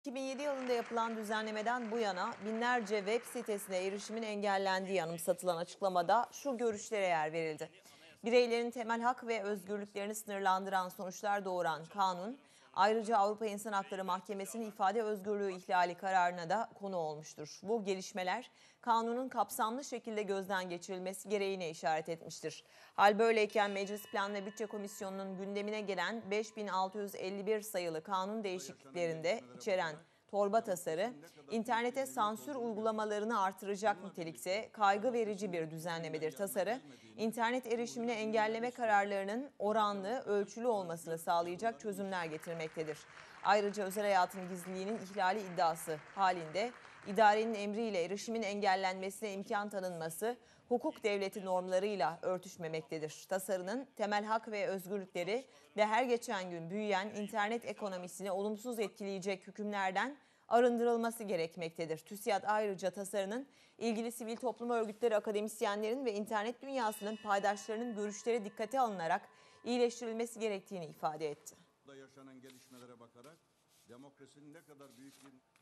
2007 yılında yapılan düzenlemeden bu yana binlerce web sitesine erişimin engellendiği anımsatılan açıklamada şu görüşlere yer verildi. Bireylerin temel hak ve özgürlüklerini sınırlandıran sonuçlar doğuran kanun, ayrıca Avrupa İnsan Hakları Mahkemesi'nin ifade özgürlüğü ihlali kararına da konu olmuştur. Bu gelişmeler kanunun kapsamlı şekilde gözden geçirilmesi gereğine işaret etmiştir. Hal böyleyken Meclis Plan ve Bütçe Komisyonu'nun gündemine gelen 5651 sayılı kanun değişikliklerinde içeren torba tasarı, internete sansür uygulamalarını artıracak nitelikte kaygı verici bir düzenlemedir. Tasarı, internet erişimini engelleme kararlarının oranlı, ölçülü olmasını sağlayacak çözümler getirmektedir. Ayrıca özel hayatın gizliliğinin ihlali iddiası halinde idarenin emriyle erişimin engellenmesine imkan tanınması, hukuk devleti normlarıyla örtüşmemektedir. Tasarının temel hak ve özgürlükleri ve her geçen gün büyüyen internet ekonomisini olumsuz etkileyecek hükümlerden arındırılması gerekmektedir. TÜSİAD ayrıca tasarının ilgili sivil toplum örgütleri, akademisyenlerin ve internet dünyasının paydaşlarının görüşleri dikkate alınarak iyileştirilmesi gerektiğini ifade etti. Yaşanan gelişmelere bakarak demokrasinin ne kadar büyük bir